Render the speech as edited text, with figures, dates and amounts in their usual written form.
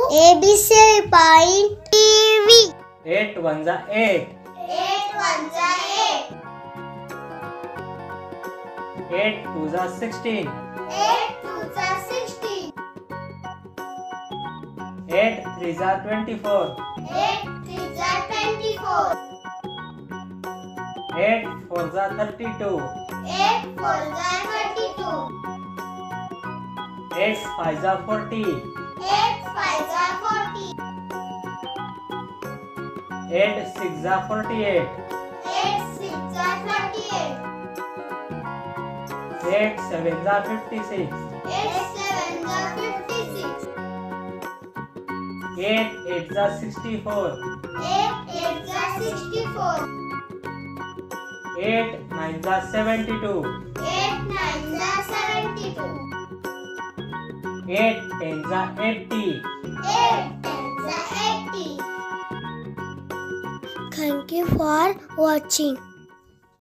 ABC point TV. 8 ones are 8. 8 ones are 8. 8 twos are 16. 8 twos are 16. 8 threes are 24. 8 threes are 24. 8 fours are 32. 8 fours are 32. 8 fives are 40. 8 fives are 40. 8 sixes are 48. 8 sixes are 48. 8 sevens are 56. 8 sevens are 56. 8 eights are 64. 8 eights are 64. 8 nines are 72. 8 nines are 72. 8 tens are 80. 8 tens are 80. Thank you for watching.